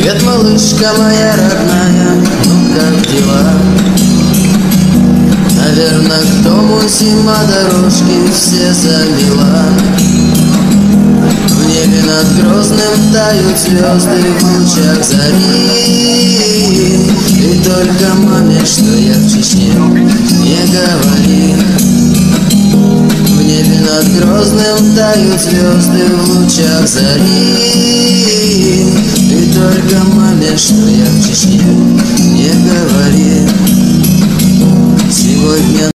Привет, малышка моя родная, ну как дела? Наверное, к дому зима, дорожки все замела. В небе над Грозным тают звезды в лучах зари. И только маме, что я в Чечне, не говори. В небе над Грозным тают звезды в лучах зари. И только маме, что я в Чечне, не говори. Сегодня